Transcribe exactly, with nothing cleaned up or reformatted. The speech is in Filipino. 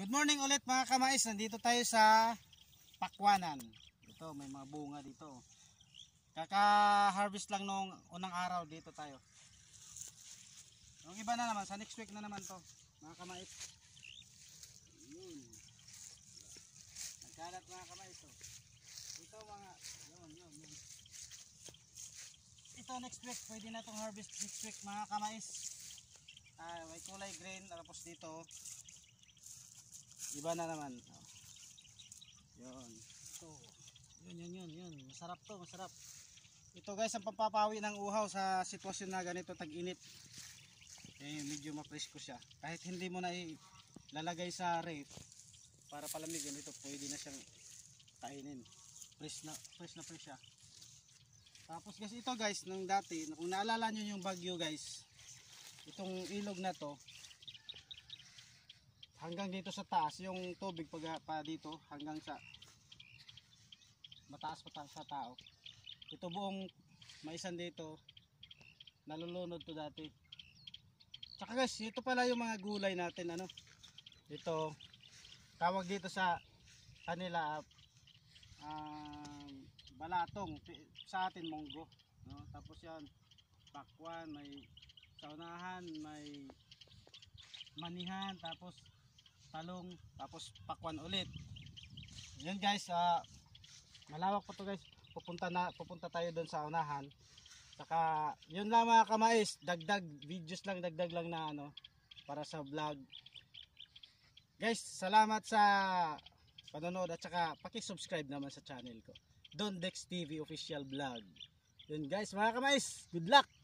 Good morning ulit mga kamais. Nandito tayo sa Pakwanan. Ito may mga bunga dito. Kaka-harvest lang nung unang araw dito tayo. Yung iba na naman, sa next week na naman to mga kamais. Yun. Nagkalat mga kamais to. Ito mga, yun yun yun. Ito next week, pwede na itong harvest next week mga kamais. Ah, may kulay green, tapos dito iba na naman. Oh. Yun. Ito. Yun, yun, yun, yun. Masarap to, masarap. Ito guys, ang pampapawi ng uhaw sa sitwasyon na ganito, tag-init. Eh, medyo mapresko siya. Kahit hindi mo na ilalagay sa ref para palamigin, ito pwede na siyang kainin. Fresh na, fresh na fresh siya. Tapos guys, ito guys, nung dati, kung naalala nyo yung bagyo guys, itong ilog na to, hanggang dito sa taas, yung tubig pag, pa dito hanggang sa mataas pa sa tao. Ito buong maisan dito nalulunod to dati. Tsaka guys, ito pala yung mga gulay natin, ano, ito tawag dito sa kanila um, balatong, sa atin munggo, no? Tapos yan pakwan, may saunahan, may manihan, tapos talong, tapos pakwan ulit. Yan guys, uh, malawak pa to guys. Pupunta na pupunta tayo doon sa unahan. Saka yun lang mga kamais, dagdag videos lang, dagdag lang na ano para sa vlog. Guys, salamat sa panonood at saka paki-subscribe naman sa channel ko, Don Dex T V Official Vlog. Yun guys mga kamais, good luck.